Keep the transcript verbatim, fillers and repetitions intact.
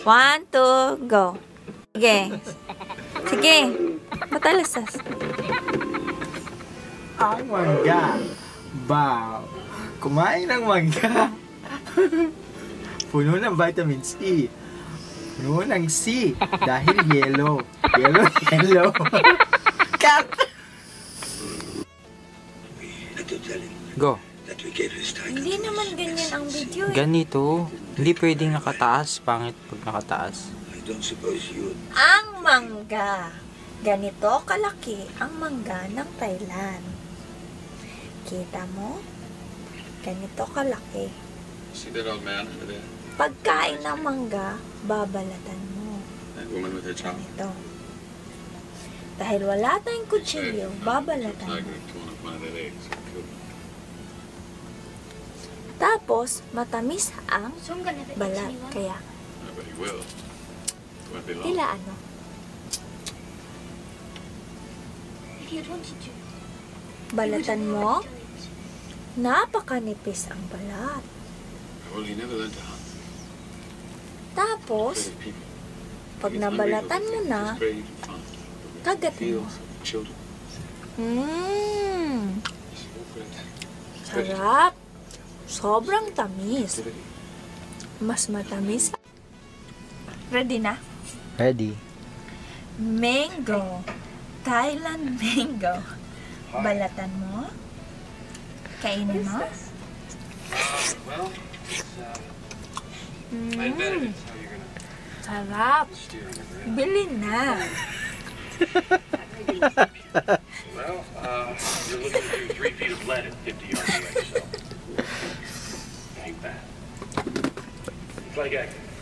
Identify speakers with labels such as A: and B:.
A: One, two, go. Sige. Sige. Matalasas.
B: Ang mangga. Wow. Kumain ng mangga. Puno ng vitamin C. Puno ng C. Dahil yellow. Yellow, yellow. Cut!
C: Go.
A: Hindi naman ganyan ang video eh.
C: Ganito. Hindi pwedeng nakataas. Pangit pag nakataas.
A: Ang mangga. Ganito kalaki ang mangga ng Thailand. Kita mo? Ganito kalaki.
D: See that old man over there?
A: Pagkain ng mangga, babalatan mo.
D: That woman with her child?
A: Ganito. Dahil wala tayong kutsilyo, babalatan
D: Like
A: mo.
D: they've torn up one of their legs. Cool.
A: Tapos, matamis ang
E: So I'm gonna have it
A: balat.
E: continue on.
A: Kaya,
D: Nobody will. It won't be long.
A: tila ano.
E: If you'd wanted to.
A: Balatan mo, napakanipis ang balat.
D: Well, he never learned to hunt.
A: Tapos,
D: Very people.
A: pag
D: It's
A: nabalatan mo
D: unreasonable
A: na,
D: things. It's brave and fun.
A: kagatin mo.
D: Feels like children.
A: Mmm,
D: Small friends.
A: sarap. Sobrang tamis. Mas matamis. Ready na?
C: Ready.
A: Mango. Thailand mango. Balatan mo. Kainin mo.
D: Well, it's, uh, my
A: Mmm,
D: benefits. How you gonna
A: sarap.
D: steer on it?
A: Bili na.
D: Well, uh, you're looking to do three feet of lead at fifty yards away, so ain't bad. It's like acting.